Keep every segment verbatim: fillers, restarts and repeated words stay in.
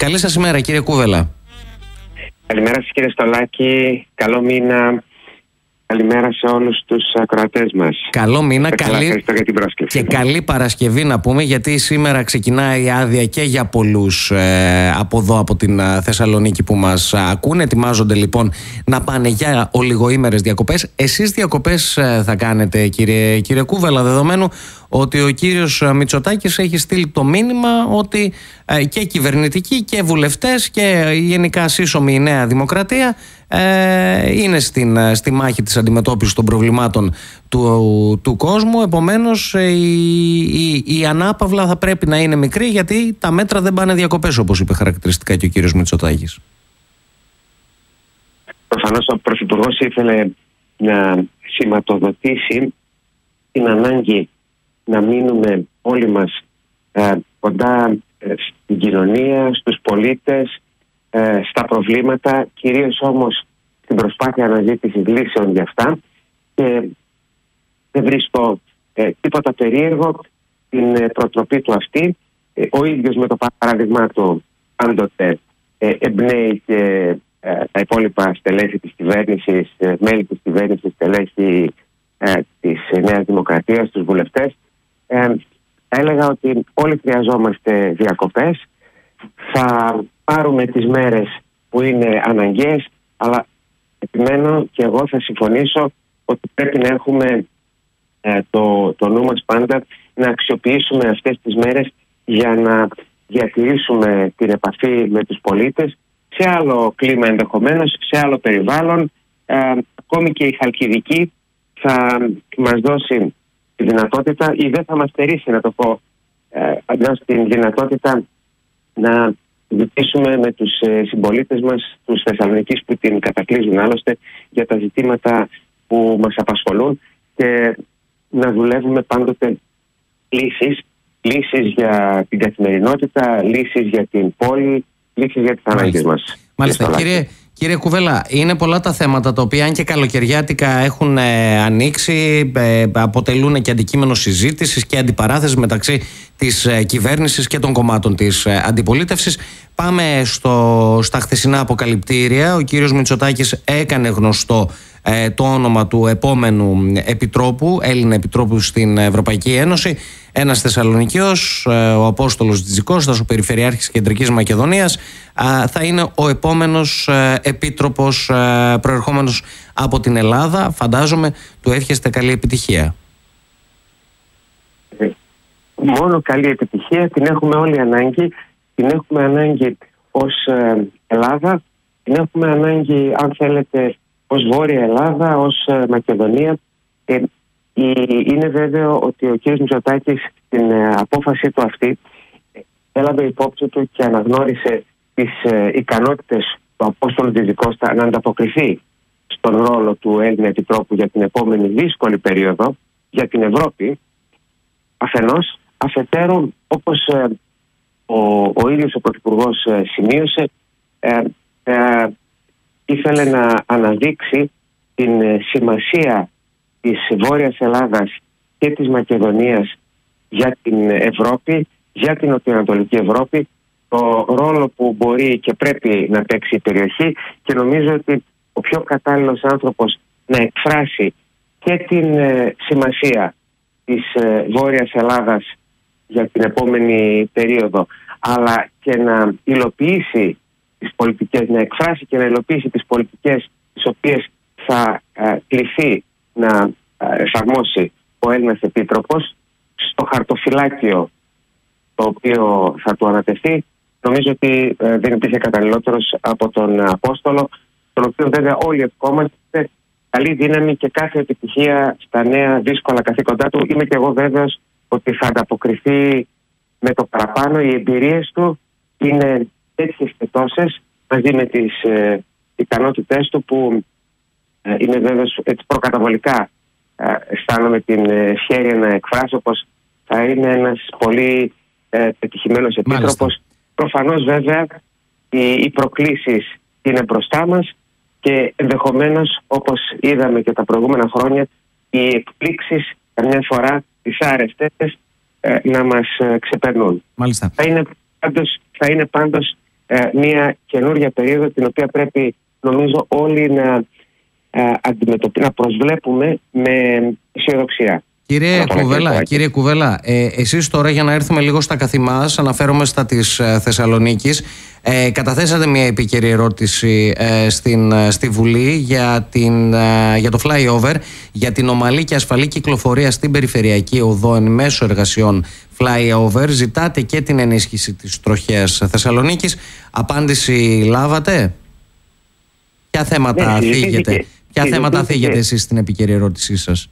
Καλή σας ημέρα, κύριε Κούβελα. Καλημέρα σας, κύριε Στολάκη. Καλό μήνα. Καλημέρα σε όλους τους ακροατές μας. Καλό μήνα, καλή... Ευχαριστώ για την πρόσκληση. Και καλή Παρασκευή να πούμε, γιατί σήμερα ξεκινάει η άδεια και για πολλούς ε, από εδώ, από την ε, Θεσσαλονίκη που μας ακούνε. Ετοιμάζονται λοιπόν να πάνε για ολιγοήμερες διακοπές. Εσείς διακοπές ε, θα κάνετε, κύριε, κύριε Κούβελα, δεδομένου ότι ο κύριος Μητσοτάκης έχει στείλει το μήνυμα ότι ε, και κυβερνητικοί και βουλευτές και γενικά σύσσωμη η Νέα Δημοκρατία ε, είναι στην, στη μάχη της αντιμετώπισης των προβλημάτων του, του κόσμου. Επομένως η, η, η ανάπαυλα θα πρέπει να είναι μικρή, γιατί τα μέτρα δεν πάνε διακοπές, όπως είπε χαρακτηριστικά και ο κύριος Μητσοτάκης. Προφανώς ο Πρωθυπουργός ήθελε να σηματοδοτήσει την ανάγκη να μείνουμε όλοι μας ε, κοντά ε, στην κοινωνία, στους πολίτες, ε, στα προβλήματα, κυρίως όμως στην προσπάθεια αναζήτησης λύσεων για αυτά, και δεν βρίσκω ε, τίποτα περίεργο την ε, προτροπή του αυτή. Ε, ο ίδιος με το παράδειγμα του πάντοτε ε, εμπνέει και ε, τα υπόλοιπα στελέχη της κυβέρνησης, ε, μέλη της κυβέρνησης, στελέχη ε, της Νέας Δημοκρατίας, τους βουλευτές. Ε, έλεγα ότι όλοι χρειαζόμαστε διακοπές. Θα πάρουμε τις μέρες που είναι αναγκαίες, αλλά επιμένω και εγώ θα συμφωνήσω ότι πρέπει να έχουμε ε, το, το νου μας πάντα να αξιοποιήσουμε αυτές τις μέρες για να διατηρήσουμε την επαφή με τους πολίτες σε άλλο κλίμα, ενδεχομένως σε άλλο περιβάλλον. Ε, ακόμη και η Χαλκιδική θα μας δώσει τη δυνατότητα, ή δεν θα μας στερήσει, να το πω ε, αντιώς, την δυνατότητα να ζητήσουμε με τους ε, συμπολίτες μας, τους Θεσσαλονικείς που την κατακλείζουν άλλωστε, για τα ζητήματα που μας απασχολούν, και να δουλεύουμε πάντοτε λύσεις, λύσεις για την καθημερινότητα, λύσεις για την πόλη, λύσεις για τις ανάγκες μας. Μάλιστα, κύριε, κύριε Κουβέλα, είναι πολλά τα θέματα τα οποία, αν και καλοκαιριάτικα, έχουν ε, ανοίξει, ε, αποτελούν και αντικείμενο συζήτησης και αντιπαράθεσης μεταξύ της ε, κυβέρνησης και των κομμάτων της ε, αντιπολίτευσης. Πάμε στο, στα χθεσινά αποκαλυπτήρια. Ο κύριος Μητσοτάκης έκανε γνωστό ε, το όνομα του επόμενου επιτρόπου, Έλληνα επιτρόπου στην Ευρωπαϊκή Ένωση. Ένας Θεσσαλονικιός, ε, ο Απόστολος Τζιτζικώστας, ο Περιφερειάρχης Κεντρικής Μακεδονίας, ε, θα είναι ο επόμενος ε, επίτροπος ε, προερχόμενος από την Ελλάδα. Φαντάζομαι του εύχεστε καλή επιτυχία. Μόνο καλή επιτυχία, την έχουμε όλοι ανάγκη. Την έχουμε ανάγκη ως ε, Ελλάδα, την έχουμε ανάγκη, αν θέλετε, ως Βόρεια Ελλάδα, ως ε, Μακεδονία. Ε, είναι βέβαιο ότι ο κ. Μητσοτάκης στην ε, απόφαση του αυτή ε, έλαβε υπόψη του και αναγνώρισε τις ε, ικανότητες του Απόστολου Τζιτζικώστα να ανταποκριθεί στον ρόλο του Έλληνα επιτρόπου για την επόμενη δύσκολη περίοδο για την Ευρώπη, αφενός. Αφετέρου, όπως ε, ο, ο ίδιος ο Πρωθυπουργός ε, σημείωσε, ε, ε, ήθελε να αναδείξει την ε, σημασία της Βόρειας Ελλάδας και της Μακεδονίας για την Ευρώπη, για την Νοτιοανατολική Ευρώπη, το ρόλο που μπορεί και πρέπει να παίξει η περιοχή, και νομίζω ότι ο πιο κατάλληλος άνθρωπος να εκφράσει και την ε, σημασία της ε, Βόρειας Ελλάδας για την επόμενη περίοδο, αλλά και να υλοποιήσει τις πολιτικές, να εκφράσει και να υλοποιήσει τις πολιτικές τις οποίες θα ε, κληθεί να ε, εφαρμόσει ο Έλληνας Επίτροπος στο χαρτοφυλάκιο το οποίο θα του ανατεθεί. Νομίζω ότι ε, δεν υπήρχε καταλληλότερος από τον Απόστολο, τον οποίο βέβαια όλοι ευχόμαστε καλή δύναμη και κάθε επιτυχία στα νέα δύσκολα καθήκοντά του. Είμαι και εγώ βέβαιος ότι θα ανταποκριθεί με το παραπάνω. Οι εμπειρίες του είναι τέτοιες και τόσες, μαζί με τις ε, ικανότητές του, που ε, είναι βέβαιος έτσι προκαταβολικά ε, αισθάνομαι την ευχέρεια να εκφράσω πως θα είναι ένας πολύ ε, πετυχημένος επίτροπος. Προφανώς βέβαια οι, οι προκλήσεις είναι μπροστά μας και ενδεχομένως, όπως είδαμε και τα προηγούμενα χρόνια, οι εκπλήξεις καμιά φορά δυσάρεστες ε, να μας ε, ξεπερνούν. Μάλιστα. Θα είναι πάντως, θα είναι πάντως ε, μια καινούργια περίοδο την οποία πρέπει νομίζω όλοι να, ε, να προσβλέπουμε με αισιοδοξία. Κύριε Κουβέλα, κύριε Κουβέλα ε, εσείς τώρα, για να έρθουμε λίγο στα καθημάς, αναφέρομαι στα της ε, Θεσσαλονίκης, ε, καταθέσατε μια επίκαιρη ερώτηση ε, στην, ε, στη Βουλή για, την, ε, για το flyover, για την ομαλή και ασφαλή κυκλοφορία στην περιφερειακή οδό εν μέσω εργασιών flyover. Ζητάτε και την ενίσχυση της τροχέας Θεσσαλονίκης. Απάντηση λάβατε? Ποια θέματα ναι, θίγετε, ποια θέματα θίγετε εσείς στην επίκαιρη ερώτησή σας?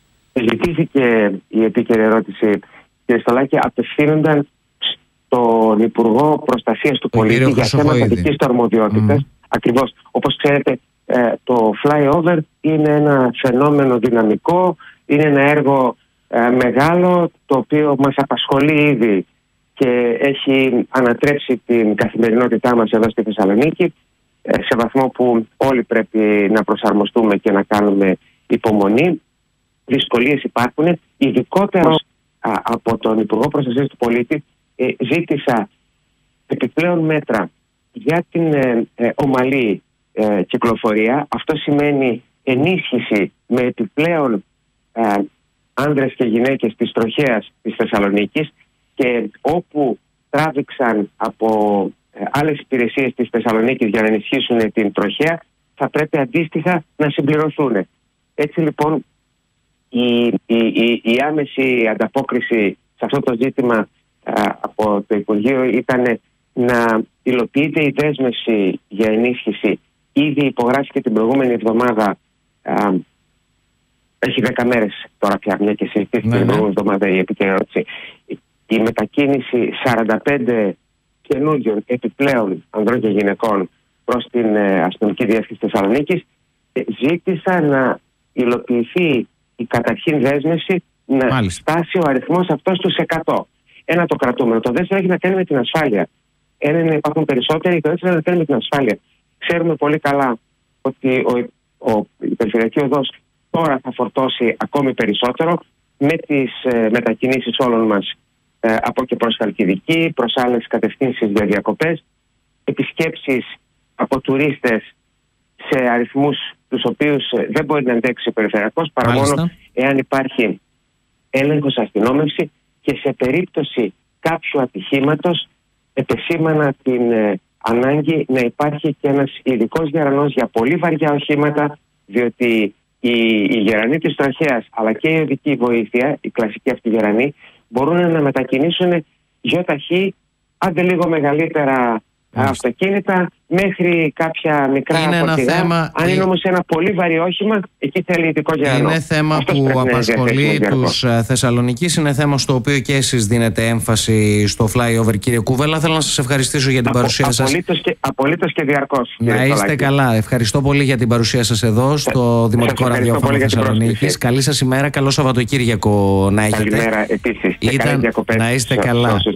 Ζητήθηκε η επίκαιρη ερώτηση, κύριε Στολάκη, απευθύνονταν στον Υπουργό Προστασίας του Πολίτη για θέματα δικής του αρμοδιότητας. Mm. Ακριβώς. Όπως ξέρετε, το flyover είναι ένα φαινόμενο δυναμικό, είναι ένα έργο μεγάλο, το οποίο μας απασχολεί ήδη και έχει ανατρέψει την καθημερινότητά μας εδώ στη Θεσσαλονίκη, σε βαθμό που όλοι πρέπει να προσαρμοστούμε και να κάνουμε υπομονή. Δυσκολίες υπάρχουν, ειδικότερα α, από τον Υπουργό Προστασίας του Πολίτη ε, ζήτησα επιπλέον μέτρα για την ε, ε, ομαλή ε, κυκλοφορία. Αυτό σημαίνει ενίσχυση με επιπλέον ε, άνδρες και γυναίκες της τροχέας της Θεσσαλονίκης, και όπου τράβηξαν από ε, άλλες υπηρεσίες της Θεσσαλονίκης για να ενισχύσουν την τροχέα, θα πρέπει αντίστοιχα να συμπληρωθούν. Έτσι λοιπόν, Η, η, η, η άμεση ανταπόκριση σε αυτό το ζήτημα α, από το Υπουργείο ήταν να υλοποιείται η δέσμευση για ενίσχυση. Ήδη υπογράφηκε την προηγούμενη εβδομάδα, α, έχει δέκα μέρες τώρα πια, μια και συζητήθηκε ναι, την προηγούμενη εβδομάδα η επικαιρότητα, η μετακίνηση σαράντα πέντε καινούριων επιπλέον ανδρών και γυναικών προς την ε, αστυνομική διεύθυνση Θεσσαλονίκης. Ζήτησα να υλοποιηθεί η καταρχήν δέσμευση να Μάλιστα. φτάσει ο αριθμός αυτός στους εκατό. Ένα το κρατούμενο. Το δεύτερο έχει να κάνει με την ασφάλεια. Ένα είναι να υπάρχουν περισσότεροι, το δεύτερο έχει να κάνει με την ασφάλεια. Ξέρουμε πολύ καλά ότι ο, ο, η περιφερειακή οδός τώρα θα φορτώσει ακόμη περισσότερο με τις ε, μετακινήσεις όλων μας ε, από και προς Χαλκιδική, προς άλλες κατευθύνσεις για διακοπές, επισκέψεις από τουρίστες σε αριθμούς τους οποίους δεν μπορεί να αντέξει ο περιφερειακός, παρά μόνο εάν υπάρχει έλεγχος, αστυνόμευση, και σε περίπτωση κάποιου ατυχήματος επεσήμανα την ε, ανάγκη να υπάρχει και ένας ειδικός γερανός για πολύ βαριά οχήματα, διότι οι, οι γερανοί της τροχέας αλλά και η οδική βοήθεια, η κλασική αυτή γερανοί, μπορούν να μετακινήσουν γιοταχή, άντε λίγο μεγαλύτερα αυτοκίνητα, μέχρι κάποια μικρά φορτηγά. Αν είναι όμως ένα πολύ βαρύ όχημα, εκεί θέλει ειδικό γερανό. Είναι θέμα Αυτός που απασχολεί τους Θεσσαλονικείς, είναι θέμα στο οποίο και εσείς δίνετε έμφαση στο flyover, κύριε Κούβελα. Θέλω να σας ευχαριστήσω για την Απο, παρουσία απολύτως σας. Και, απολύτως και διαρκώς. Να είστε Στολάκη. Καλά. Ευχαριστώ πολύ για την παρουσία σας εδώ στο Δημοτικό Ραδιόφωνο Θεσσαλονίκης. Καλή σας ημέρα, καλό Σαββατοκύριακο να έχετε. Καλημέρα επίσης. Ήταν... Να είστε καλά.